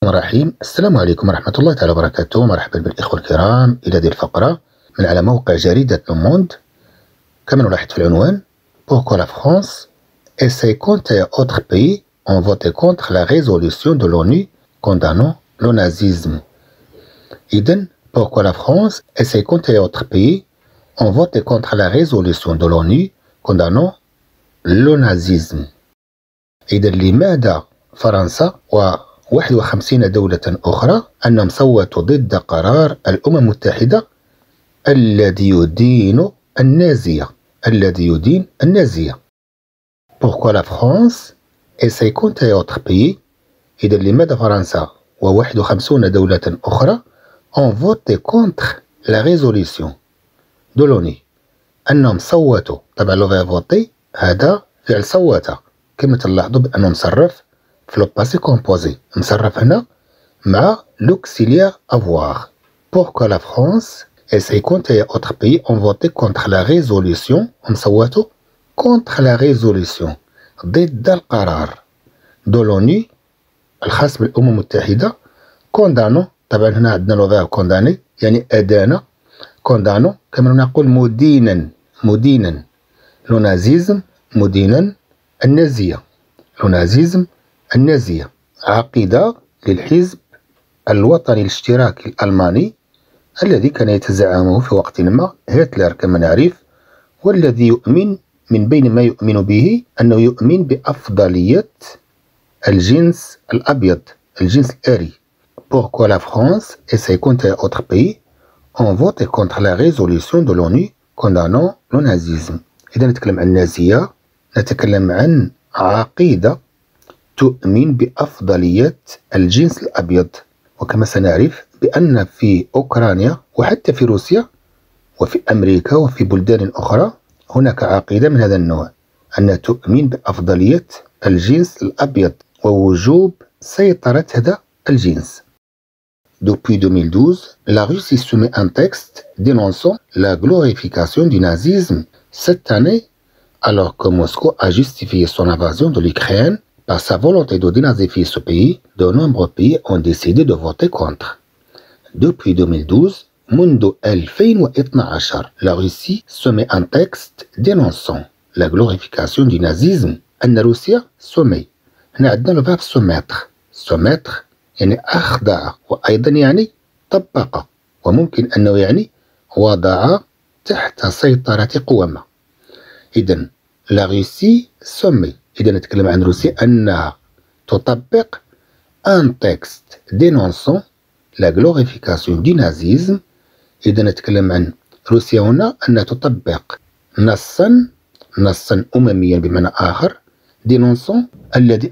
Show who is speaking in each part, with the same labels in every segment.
Speaker 1: الرحمن الرحيم. السلام عليكم ورحمة الله تعالى وبركاته. مرحبا بالإخوة الكرام إلى هذه الفقرة من على موقع جريدة لو موند. كما نلاحظ في العنوان: Pourquoi la France et 51 autres pays ont voté contre la résolution de l'ONU condamnant le nazisme. إذن Pourquoi la France et 51 autres pays ont voté contre la résolution de l'ONU condamnant le nazisme. إذن لماذا فرنسا و51 دولة أخرى أنهم صوتوا ضد قرار الأمم المتحدة الذي يدين النازية. Pourquoi la France et 51 autres pays. إذن لماذا فرنسا و51 دولة أخرى ont voté contre la résolution de l'ONU. أنهم صوتوا. طبعا لو فيها فوتي هذا فعل صوت، كما تلاحظوا بأنه مصرف في لو باسي كومبوزي، مصرف هنا مع l'auxiliaire avoir. Pourquoi la France et 51 autres pays ont voté contre la résolution. هم صوتوا contre la résolution ضد القرار de l'ONU الخاص بالأمم المتحدة. كوندانو، طبعا هنا عندنا لو فيرب كونداني يعني أدانة. كوندانو كما نقول مدينا لو نازيزم، مدينا النازية، لو نازيزم النازية. عقيدة للحزب الوطني الاشتراكي الألماني الذي كان يتزعمه في وقت ما هتلر كما نعرف، والذي يؤمن من بين ما يؤمن به أنه يؤمن بأفضلية الجنس الأبيض، الجنس الآري. Pourquoi la France et 51 autres pays ont voté contre la résolution de l'ONU condamnant le nazisme. إذا نتكلم عن النازية، نتكلم عن عقيدة تؤمن بأفضلية الجنس الأبيض. وكما سنعرف بأن في أوكرانيا وحتى في روسيا وفي أمريكا وفي بلدان أخرى هناك عقيدة من هذا النوع، أنها تؤمن بأفضلية الجنس الأبيض ووجوب سيطرة هذا الجنس. Depuis 2012, la Russie soumet un texte dénonçant la glorification du nazisme. Cette année, alors que Moscou a justifié son invasion de l'Ukraine par sa volonté de dénazifier ce pays, de nombreux pays ont décidé de voter contre. Depuis 2012, منذ 2012, la Russie soumet un texte dénonçant la glorification du nazisme. أن روسيا سمي، هنا عندنا لو فيرب soumettre يعني أخضع، وأيضا يعني طبق، وممكن أنه يعني وضع تحت سيطرة قوة. إذن لا روسي سمي، إذا نتكلم عن روسيا أنها تطبق un texte dénonçant la glorification du nazisme. إذا نتكلم عن روسيا هنا أنها تطبق نصا أمميا بمعنى آخر، dénonçant الذي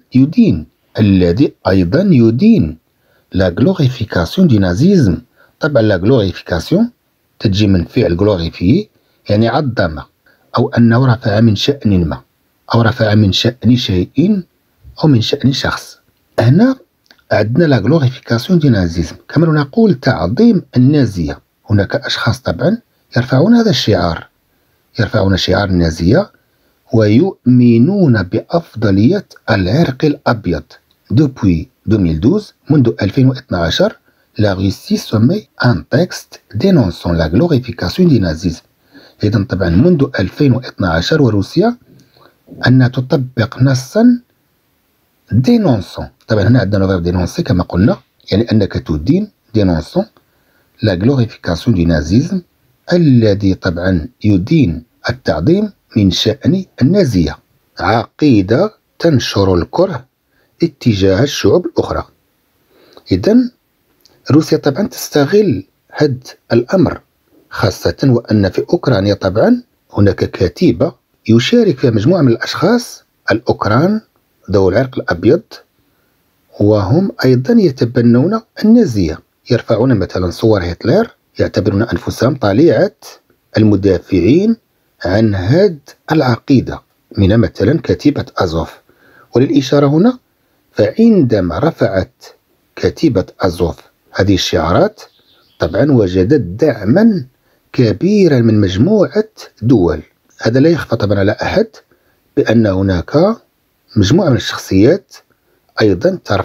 Speaker 1: أيضا يدين la glorification du nazisme. طبعا la glorification تجي من فعل glorifier يعني عظم، أو أنه رفع من شأن ما، أو رفع من شأن شيء أو من شأن شخص. هنا عندنا لا glorification du nazisme، كما نقول تعظيم النازية. هناك أشخاص طبعا يرفعون هذا الشعار، يرفعون شعار النازية ويؤمنون بأفضلية العرق الأبيض. Depuis 2012, منذ 2012, la Russie soumet un texte dénonçant la glorification du nazisme. إذن طبعا منذ 2012 وروسيا أنها تطبق نصا dénonçant. طبعا هنا عندنا لو dénoncer كما قلنا يعني أنك تدين dénonçant la glorification du nazisme الذي طبعا يدين التعظيم من شأن النازية. عقيدة تنشر الكره اتجاه الشعوب الأخرى. إذن روسيا طبعا تستغل هذا الأمر، خاصة وأن في أوكرانيا طبعا هناك كتيبة يشارك فيها مجموعة من الأشخاص الأوكران ذو العرق الأبيض، وهم أيضا يتبنون النازية، يرفعون مثلا صور هتلر، يعتبرون أنفسهم طليعة المدافعين عن هذه العقيدة من مثلا كتيبة أزوف. وللإشارة هنا فعندما رفعت كتيبة أزوف هذه الشعارات طبعا وجدت دعما كبيرا من مجموعة دول. هذا لا يخفى طبعا على أحد بأن هناك مجموعة من الشخصيات أيضا ترفع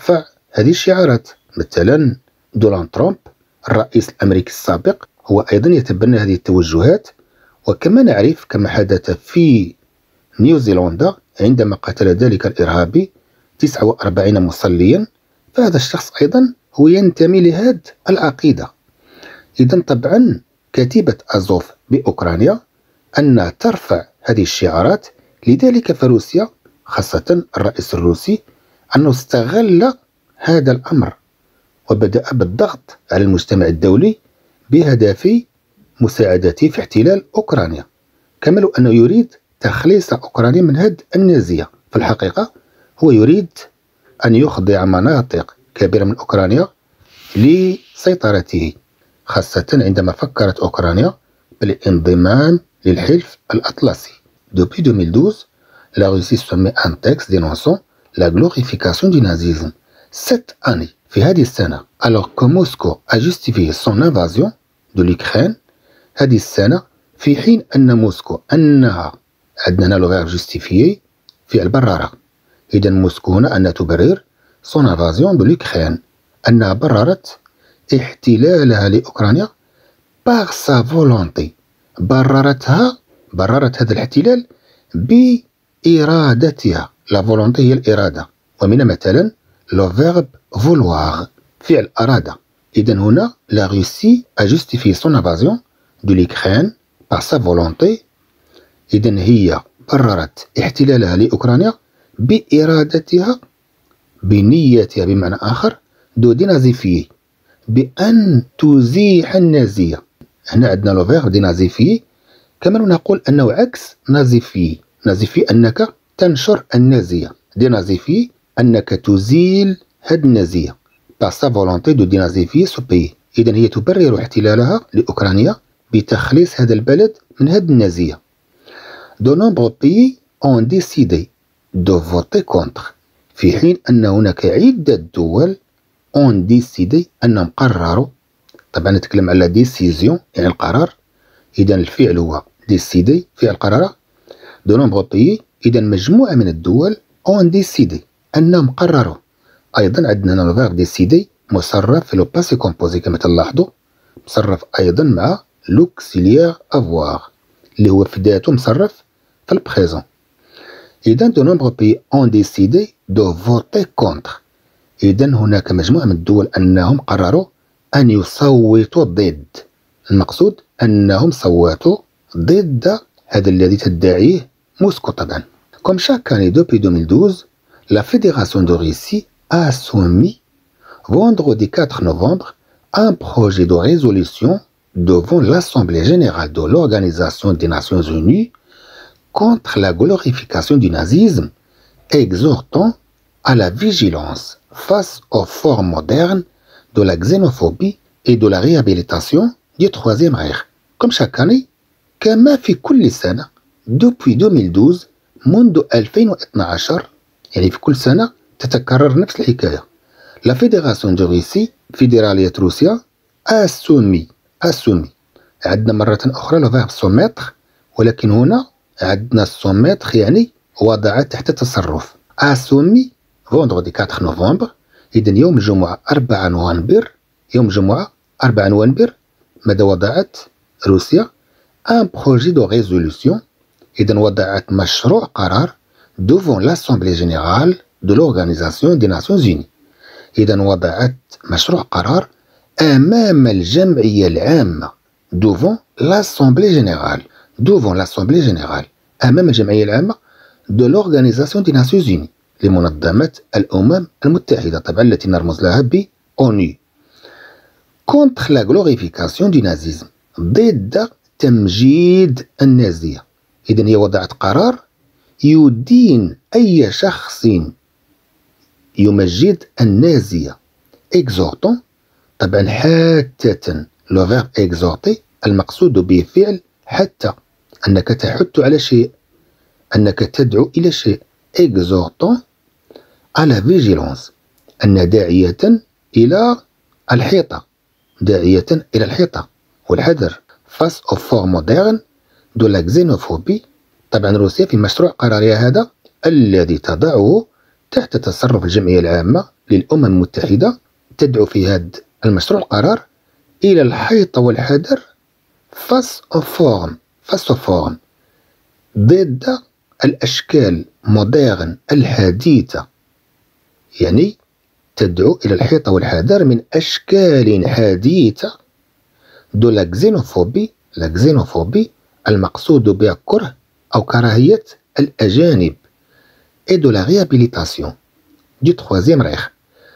Speaker 1: هذه الشعارات. مثلا دونالد ترامب الرئيس الأمريكي السابق هو أيضا يتبنى هذه التوجهات. وكما نعرف كما حدث في نيوزيلندا عندما قتل ذلك الإرهابي 49 مصليا، فهذا الشخص أيضا هو ينتمي لهذه العقيدة. إذن طبعا كتيبة أزوف بأوكرانيا أن ترفع هذه الشعارات، لذلك فروسيا خاصة الرئيس الروسي أنه استغل هذا الأمر وبدأ بالضغط على المجتمع الدولي بهدف مساعدته في احتلال أوكرانيا، كما لو أنه يريد تخليص أوكرانيا من هذه النازية. في الحقيقة هو يريد أن يخضع مناطق كبيرة من أوكرانيا لسيطرته، خاصة عندما فكرت أوكرانيا بالانضمام للحلف الأطلسي. Depuis 2012, la Russie soumet un texte dénonçant la glorification du nazisme. Cette année, في هذه السنة، alors que Moscou a justifié son invasion de l'Ukraine، هذه السنة في حين أن موسكو أنها عندنا لو غير جوستيفيي فعل بررة. إذا موسكو هنا أنها تبرر son invasion de l'Ukraine، أنها بررت احتلالها لأوكرانيا par sa volonté، بررت هذا الاحتلال بإرادتها. la volonté هي الإرادة، ومن مثلا le verbe vouloir فعل أراد. إذا هنا la Russie a justifié son invasion de l'Ukraine par sa volonté. إذن هي بررت احتلالها لأوكرانيا بإرادتها، بنيتها بمعنى آخر دو دينازيفيي، بأن تزيح النازية. هنا عندنا لو فيرب دينازيفيي، كما نقول أنه عكس نازيفيي. نازيفي أنك تنشر النازية، دينازيفيي أنك تزيل هاد النازية. par sa volonté de dénazifier ce pays. إذن هي تبرر احتلالها لأوكرانيا بتخليص هذا البلد من هذه النازية. De nombreux pays ont décidé de voter contre، في حين أن هناك عدة دول ont décidé أنهم قرروا. طبعا نتكلم على décision يعني القرار، إذا الفعل هو décider فعل قرار. De nombreux pays إذا مجموعة من الدول ont décidé أنهم قرروا. أيضا عندنا هنا الفيرب ديسيدي مصرف في لو باسي كومبوزي كما تلاحظوا، مصرف أيضا مع لوكسيليير افوار اللي هو في ذاته مصرف في البريزون. إذا دو نومبر بي أون ديسيدي دو فوتي كونتر، إذا هناك مجموعة من الدول أنهم قرروا أن يصوتوا ضد. المقصود أنهم صوتوا ضد هذا الذي تدعيه موسكو. طبعا comme chaque année depuis 2012 la Fédération de Russie a soumis vendredi 4 novembre un projet de résolution devant l'Assemblée générale de l'Organisation des Nations Unies contre la glorification du nazisme, exhortant à la vigilance face aux formes modernes de la xénophobie et de la réhabilitation du Troisième Reich. Comme chaque année، كما في كل سنة depuis 2012 منذ 2012، يعني في كل سنة تتكرر نفس الحكاية. لا فيدراسيون دو روسي، فيدرالية روسيا، اسومي عندنا مرة أخرى لو فيرب سوميتر، ولكن هنا عندنا السوميتر يعني وضعت تحت تصرف. اسومي فوندردي 4 نوفمبر، إذن يوم الجمعة 4 نوفمبر، يوم الجمعة 4 نوفمبر ماذا وضعت روسيا؟ ان بروجي دو ريزولوسيون، إذن وضعت مشروع قرار devant l'Assemblée générale de l'Organisation des Nations Unies. إذن وضعت مشروع قرار أمام الجمعية العامة devant l'Assemblée générale أمام الجمعية العامة de l'Organisation des Nations Unies لمنظمة الأمم المتحدة، طبعا التي نرمز لها ب ONU. contre la glorification du nazisme، ضد تمجيد النازية. إذن هي وضعت قرار يدين أي شخص يمجد النازية. exhortant، طبعا حتى لو فيرب exhorter المقصود به فعل حتى، أنك تحث على شيء، أنك تدعو إلى شيء. exhortant à la vigilance، أن داعية إلى الحيطة، والحذر. face aux formes modernes de la xénophobie، طبعا روسيا في مشروع قرارها هذا الذي تضعه تحت تصرف الجمعية العامة للأمم المتحدة تدعو في هذا المشروع القرار إلى الحيطة والحذر فاس أو فورم ضد الأشكال موديرن الحديثة، يعني تدعو إلى الحيطة والحذر من أشكال حديثة دو لا xénophobie المقصود بها كره أو كراهية الأجانب et de la réhabilitation du troisième Reich،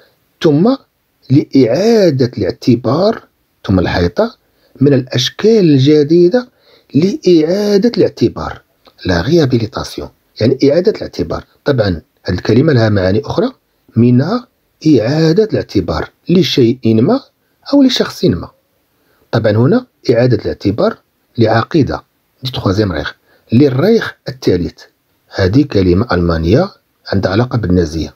Speaker 1: ثم لإعادة الاعتبار، ثم الحيطة من الأشكال الجديدة لإعادة الاعتبار، لا réhabilitation يعني إعادة الاعتبار. طبعا هذه الكلمة لها معاني أخرى، منها إعادة الاعتبار لشيء ما أو لشخص ما. طبعا هنا إعادة الاعتبار لعقيدة دي troisième Reich، للريخ الثالث. هذه كلمة ألمانية عندها علاقة بالنازية،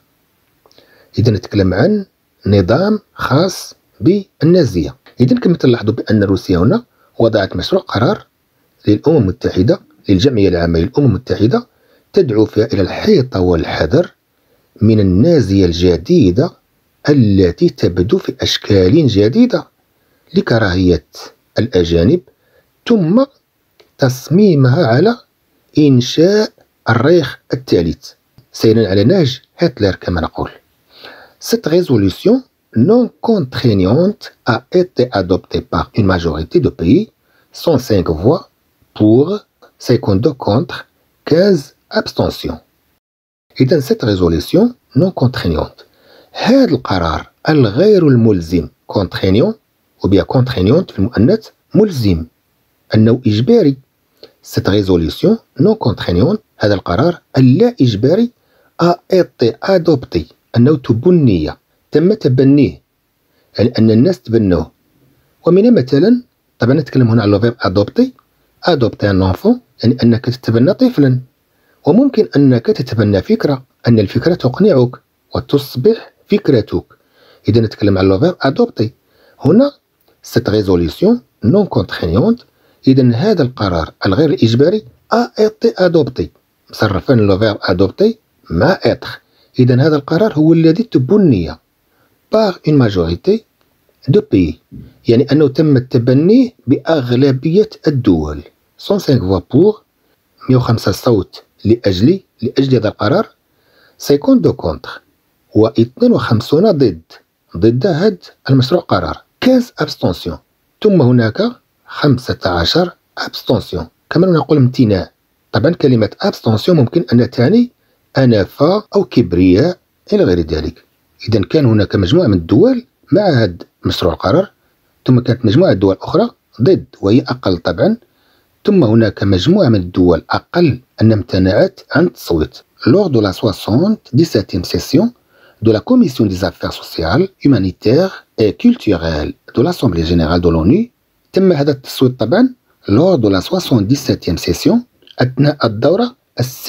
Speaker 1: إذا نتكلم عن نظام خاص بالنازية. إذا كما تلاحظوا بأن روسيا هنا وضعت مشروع قرار للأمم المتحدة، للجمعية العامة للأمم المتحدة، تدعو فيها إلى الحيطة والحذر من النازية الجديدة التي تبدو في أشكال جديدة لكراهية الأجانب، ثم تصميمها على إنشاء الريخ الثالث سيرا على نهج هتلر كما نقول. Cette résolution non contraignante a été adoptée par une majorité de pays, 105 voix pour, 52 contre, 15 abstentions. إذن cette résolution non contraignante، هذا القرار الغير الملزم contraignant وبيا contraignante في المؤنث ملزم أنه إجباري. cette résolution non contraignante، هذا القرار اللا إجباري a été adopté أنه تبني، تم تبنيه، يعني أن الناس تبنوه. ومن مثلا طبعا نتكلم هنا على الفيرب adopter un enfant، يعني أنك تتبنى طفلا، وممكن أنك تتبنى فكرة، أن الفكرة تقنعك وتصبح فكرتك، إذا نتكلم على الفيرب adopter. هنا cette résolution non contraignante، إذا هذا القرار الغير الإجباري a été adopté، مصرفين لو فيرب adopter مع être، إذا هذا القرار هو الذي تبني par une majorité de pays، يعني أنه تم التبني بأغلبية الدول، 105 voix pour، 105 صوت لأجل هذا القرار، 52 contre، و52 ضد هذا المشروع قرار، 15 abstention، ثم هناك 15 abstention، كما نقول امتناع. طبعا كلمة abstention ممكن أن تعني أنفة أو كبرياء إلى غير ذلك. إذا كان هناك مجموعة من الدول مع هذا مشروع القرار، ثم كانت مجموعة دول أخرى ضد وهي أقل طبعا، ثم هناك مجموعة من الدول أقل أن امتنعت عن التصويت. Lors de la 77e session de la Commission des Affaires sociales, humanitaires et culturelles de l'Assemblée générale de l'ONU، تم هذا التصويت طبعا lors de la 77e session، أثناء الدورة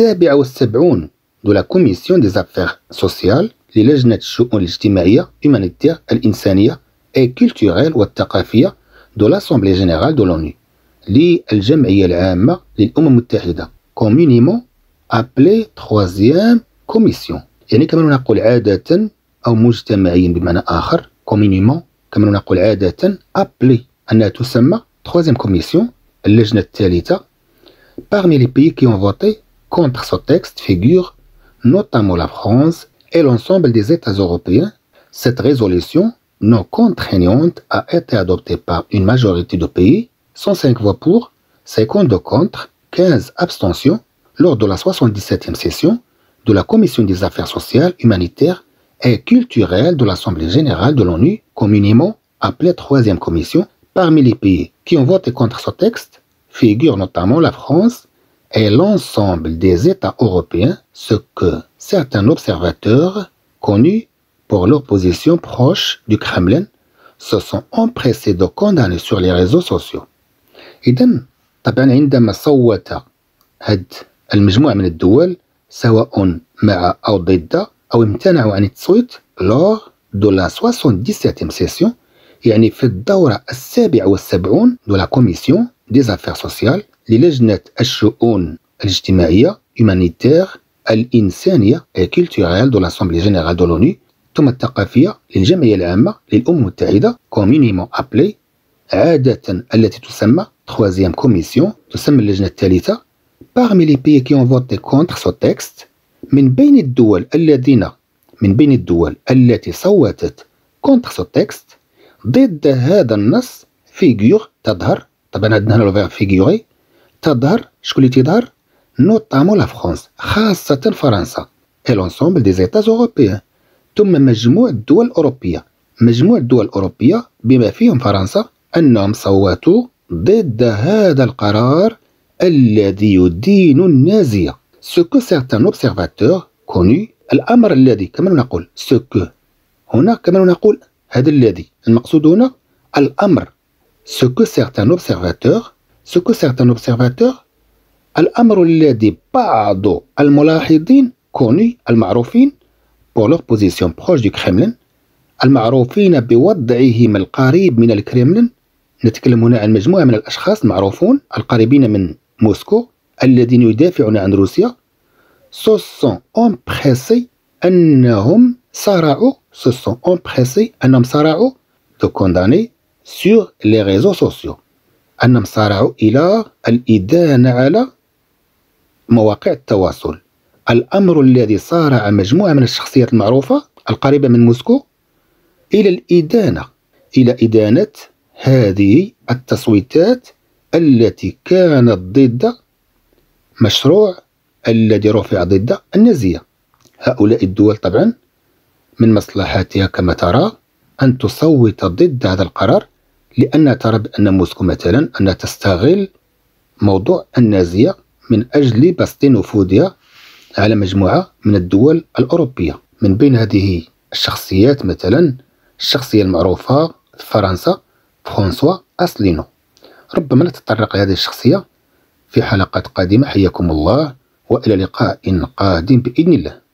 Speaker 1: 77 de la Commission des Affaires sociales، للجنة الشؤون الاجتماعية humanitaire الإنسانية et culturelle والثقافية de l'Assemblée générale de l'ONU، للجمعية العامة للأمم المتحدة، communément appelée troisième commission، يعني كما نقول عادة أو مجتمعيا بمعنى آخر communément، كما نقول عادة appelée أنها تسمى troisième commission اللجنة الثالثة. Parmi les pays qui ont voté contre ce texte figurent notamment la France et l'ensemble des États européens. Cette résolution non contraignante a été adoptée par une majorité de pays, 105 voix pour, 52 contre, 15 abstentions, lors de la 77e session de la Commission des Affaires sociales, humanitaires et culturelles de l'Assemblée générale de l'ONU, communément appelée troisième commission. Parmi les pays qui ont voté contre ce texte figurent notamment la France et l'ensemble des États européens, ce que certains observateurs connus pour leur position proche du Kremlin se sont empressés de condamner sur les réseaux sociaux. إذن طبعا عندما صوت هاد المجموعة من الدول سواء مع أو ضد أو امتنعوا عن التصويت lors de la 77e session، يعني في الدورة 77 de la Commission des Affaires sociales، للجنة الشؤون الاجتماعية humanitaire الإنسانية culturelle de l'Assemblée générale de l'ONU، ثم الثقافية للجمعية العامة للأمم المتحدة communément appelée، عادة التي تسمى troisième commission، تسمى اللجنة الثالثة. parmi les pays qui ont voté contre ce texte، من بين الدول التي صوتت contre ce texte ضد هذا النص فيغور تظهر، طبعا عندنا هنا الفيرب فيغوري، تظهر شكون اللي تظهر؟ نوتامون لا فرنسا، خاصة فرنسا، et l'ensemble des États européens، ثم مجموع الدول الأوروبية بما فيهم فرنسا، أنهم صوتوا ضد هذا القرار الذي يدين النازية. ce que certains observateurs connus، الأمر الذي كما نقول ce que هنا كما نقول هذا الذي، المقصود هنا الأمر ce que certains observateurs الأمر الذي بعض الملاحظين connus المعروفين pour leur position proche du Kremlin، المعروفين بوضعهم القريب من الكرملين. نتكلم هنا عن مجموعة من الأشخاص المعروفون القريبين من موسكو الذين يدافعون عن روسيا. se sont empressés أنهم صارعوا de condamner sur les réseaux sociaux، أنهم صارعوا إلى الإدانة على مواقع التواصل. الأمر الذي صارع مجموعة من الشخصيات المعروفة القريبة من موسكو إلى إدانة هذه التصويتات التي كانت ضد مشروع الذي رفع ضد النازية. هؤلاء الدول طبعا من مصلحتها كما ترى أن تصوت ضد هذا القرار، لأنها ترى بأن موسكو مثلا أنها تستغل موضوع النازية من أجل بسط نفوذها على مجموعة من الدول الأوروبية. من بين هذه الشخصيات مثلا الشخصية المعروفة في فرنسا فرانسوا أسلينو. ربما نتطرق لهذه الشخصية في حلقات قادمة. حياكم الله وإلى لقاء قادم بإذن الله.